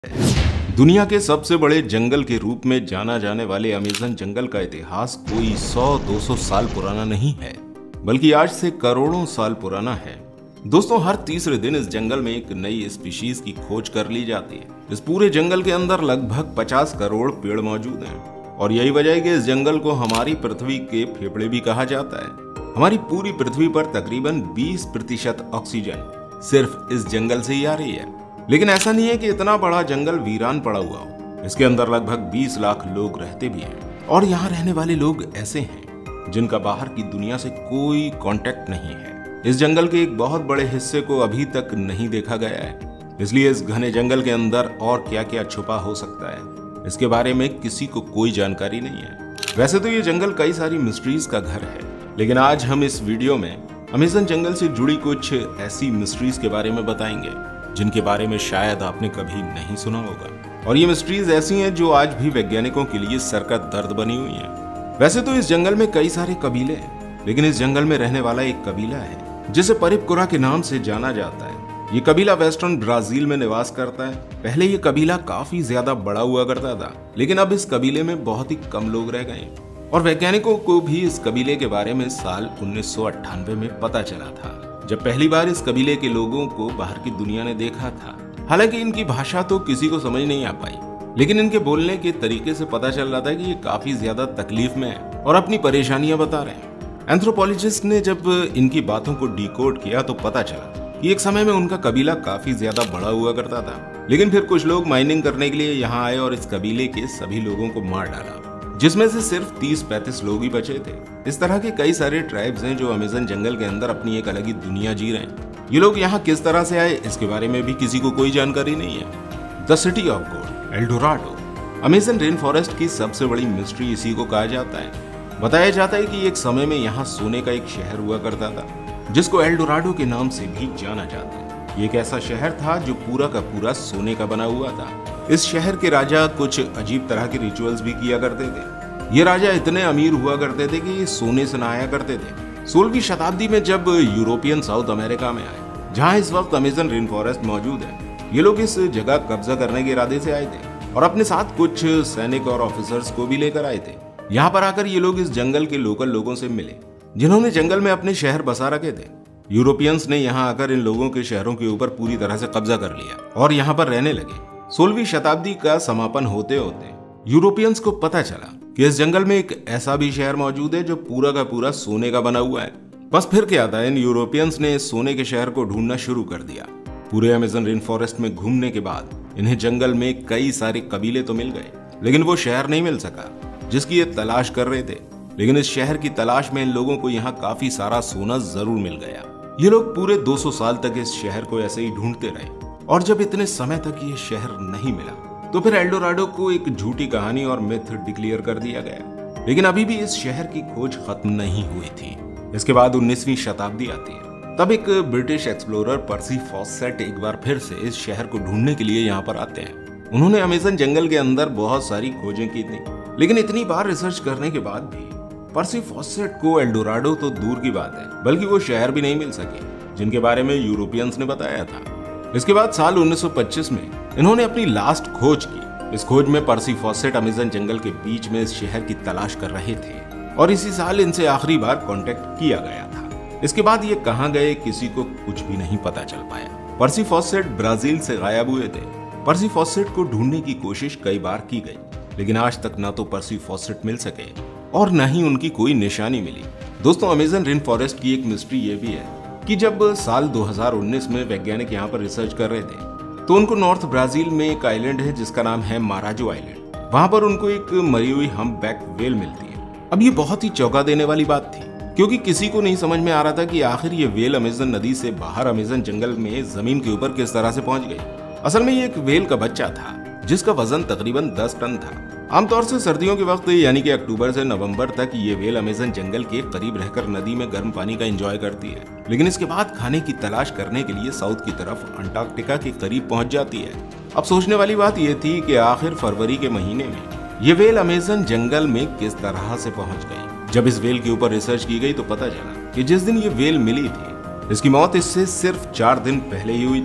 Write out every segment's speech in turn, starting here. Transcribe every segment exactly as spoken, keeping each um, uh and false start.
दुनिया के सबसे बड़े जंगल के रूप में जाना जाने वाले अमेज़न जंगल का इतिहास कोई सौ दो सौ साल पुराना नहीं है, बल्कि आज से करोड़ों साल पुराना है। दोस्तों, हर तीसरे दिन इस जंगल में एक नई स्पीशीज की खोज कर ली जाती है। इस पूरे जंगल के अंदर लगभग पचास करोड़ पेड़ मौजूद हैं और यही वजह है कि इस जंगल को हमारी पृथ्वी के फेफड़े भी कहा जाता है। हमारी पूरी पृथ्वी पर तकरीबन बीस प्रतिशत ऑक्सीजन सिर्फ इस जंगल से ही आ रही है। लेकिन ऐसा नहीं है कि इतना बड़ा जंगल वीरान पड़ा हुआ हो। इसके अंदर लगभग बीस लाख लोग रहते भी हैं और यहाँ रहने वाले लोग ऐसे हैं जिनका बाहर की दुनिया से कोई कांटेक्ट नहीं है। इस जंगल के एक बहुत बड़े हिस्से को अभी तक नहीं देखा गया है, इसलिए इस घने जंगल के अंदर और क्या क्या छुपा हो सकता है, इसके बारे में किसी को कोई जानकारी नहीं है। वैसे तो ये जंगल कई सारी मिस्ट्रीज का घर है, लेकिन आज हम इस वीडियो में अमेज़न जंगल से जुड़ी कुछ ऐसी मिस्ट्रीज के बारे में बताएंगे जिनके बारे में शायद आपने कभी नहीं सुना होगा। और ये मिस्ट्रीज ऐसी हैं जो आज भी वैज्ञानिकों के लिए सर का दर्द बनी हुई हैं। वैसे तो इस जंगल में कई सारे कबीले हैं, लेकिन इस जंगल में रहने वाला एक कबीला है जिसे परिपकुरा के नाम से जाना जाता है। ये कबीला वेस्टर्न ब्राजील में निवास करता है। पहले ये कबीला काफी ज्यादा बड़ा हुआ करता था, लेकिन अब इस कबीले में बहुत ही कम लोग रह गए और वैज्ञानिकों को भी इस कबीले के बारे में साल उन्नीस सौ अट्ठानवे में पता चला था, जब पहली बार इस कबीले के लोगों को बाहर की दुनिया ने देखा था। हालांकि इनकी भाषा तो किसी को समझ नहीं आ पाई, लेकिन इनके बोलने के तरीके से पता चल रहा था कि ये काफी ज्यादा तकलीफ में है और अपनी परेशानियां बता रहे हैं। एंथ्रोपोलॉजिस्ट ने जब इनकी बातों को डिकोड किया तो पता चला कि एक समय में उनका कबीला काफी ज्यादा बड़ा हुआ करता था, लेकिन फिर कुछ लोग माइनिंग करने के लिए यहाँ आए और इस कबीले के सभी लोगों को मार डाला, जिसमें से सिर्फ तीस पैंतीस लोग ही बचे थे। इस तरह के कई सारे ट्राइब्स हैं जो अमेज़न जंगल के अंदर अपनी एक अलग ही दुनिया जी रहे हैं। ये लोग यहाँ किस तरह से आए, इसके बारे में भी किसी को कोई जानकारी नहीं है। The city of gold, El Dorado, Amazon rain forest की सबसे बड़ी मिस्ट्री इसी को कहा जाता है। बताया जाता है कि एक समय में यहाँ सोने का एक शहर हुआ करता था, जिसको एल डोराडो के नाम से भी जाना जाता है। ये एक ऐसा शहर था जो पूरा का पूरा सोने का बना हुआ था। इस शहर के राजा कुछ अजीब तरह के रिचुअल्स भी किया करते थे। ये राजा इतने अमीर हुआ करते थे कि ये सोने से नहाया करते थे। सोलहवीं शताब्दी में जब यूरोपियन साउथ अमेरिका में आए, जहां इस वक्त अमेज़न रेन फॉरेस्ट मौजूद है, ये लोग इस जगह कब्जा करने के इरादे से आए थे और अपने साथ कुछ सैनिक और ऑफिसर्स को भी लेकर आए थे। यहाँ पर आकर ये लोग इस जंगल के लोकल लोगों से मिले, जिन्होंने जंगल में अपने शहर बसा रखे थे। यूरोपियंस ने यहाँ आकर इन लोगों के शहरों के ऊपर पूरी तरह से कब्जा कर लिया और यहाँ पर रहने लगे। सोलहवीं शताब्दी का समापन होते होते यूरोपियंस को पता चला कि इस जंगल में एक ऐसा भी शहर मौजूद है जो पूरा का पूरा सोने का बना हुआ है। बस फिर क्या था, इन यूरोपियंस ने सोने के शहर को ढूंढना शुरू कर दिया। पूरे अमेज़न रेन फॉरेस्ट में घूमने के बाद इन्हें जंगल में कई सारे कबीले तो मिल गए, लेकिन वो शहर नहीं मिल सका जिसकी ये तलाश कर रहे थे। लेकिन इस शहर की तलाश में इन लोगों को यहाँ काफी सारा सोना जरूर मिल गया। ये लोग पूरे दो सौ साल तक इस शहर को ऐसे ही ढूंढते रहे और जब इतने समय तक ये शहर नहीं मिला तो फिर एल डोराडो को एक झूठी कहानी और मिथ डिक्लेयर कर दिया गया। लेकिन अभी भी इस शहर की खोज खत्म नहीं हुई थी। इसके बाद उन्नीसवीं शताब्दी आती है, तब एक ब्रिटिश एक्सप्लोरर पर्सी फॉसेट एक बार फिर से इस शहर को ढूंढने के लिए यहाँ पर आते हैं। उन्होंने अमेज़न जंगल के अंदर बहुत सारी खोजें की थी, लेकिन इतनी बार रिसर्च करने के बाद भी पर्सी फॉसेट को एल डोराडो तो दूर की बात है, बल्कि वो शहर भी नहीं मिल सके जिनके बारे में यूरोपियंस ने बताया था। इसके बाद साल उन्नीस सौ पच्चीस में इन्होंने अपनी लास्ट खोज की। इस खोज में पर्सी फॉसेट अमेज़न जंगल के बीच में इस शहर की तलाश कर रहे थे और इसी साल इनसे आखिरी बार कांटेक्ट किया गया था। इसके बाद ये कहां गए किसी को कुछ भी नहीं पता चल पाया। पर्सी फॉसेट ब्राजील से गायब हुए थे। पर्सी फॉसेट को ढूंढने की कोशिश कई बार की गई, लेकिन आज तक ना तो पर्सी फॉसेट मिल सके और न ही उनकी कोई निशानी मिली। दोस्तों, अमेज़न रेन फॉरेस्ट की एक मिस्ट्री ये भी है कि जब साल दो हज़ार उन्नीस में वैज्ञानिक यहाँ पर रिसर्च कर रहे थे तो उनको नॉर्थ ब्राजील में एक आइलैंड है जिसका नाम है माराजो आइलैंड। वहां पर उनको एक मरी हुई हम्पबैक व्हेल मिलती है। अब ये बहुत ही चौंका देने वाली बात थी, क्योंकि किसी को नहीं समझ में आ रहा था कि आखिर ये व्हेल अमेज़न नदी से बाहर अमेज़न जंगल में जमीन के ऊपर किस तरह से पहुंच गई। असल में ये एक व्हेल का बच्चा था जिसका वजन तकरीबन दस टन था। आमतौर से सर्दियों के वक्त यानी कि अक्टूबर से नवंबर तक ये व्हेल अमेज़न जंगल के करीब रहकर नदी में गर्म पानी का एंजॉय करती है, लेकिन इसके बाद खाने की तलाश करने के लिए साउथ की तरफ अंटार्कटिका के करीब पहुंच जाती है। अब सोचने वाली बात यह थी कि आखिर फरवरी के महीने में ये व्हेल अमेज़न जंगल में किस तरह से पहुंच गई। जब इस व्हेल के ऊपर रिसर्च की गई तो पता चला कि जिस दिन ये व्हेल मिली थी, इसकी मौत इससे सिर्फ चार दिन पहले ही हुई थी।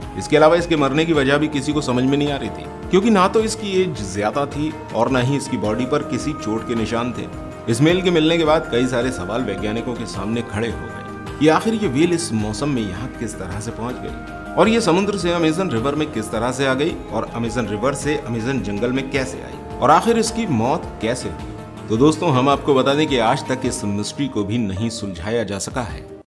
इसके अलावा इसके मरने की वजह भी किसी को समझ में नहीं आ रही थी, क्योंकि ना तो इसकी एज ज्यादा थी और ना ही इसकी बॉडी पर किसी चोट के निशान थे। इस मेल के मिलने के बाद कई सारे सवाल वैज्ञानिकों के सामने खड़े हो गए कि आखिर ये व्हेल इस मौसम में यहाँ किस तरह से पहुंच गई और ये समुद्र से अमेजन रिवर में किस तरह से आ गई और अमेजन रिवर से अमेजन जंगल में कैसे आई और आखिर इसकी मौत कैसे हुई। तो दोस्तों हम आपको बता दें कि आज तक इस मिस्ट्री को भी नहीं सुलझाया जा सका है।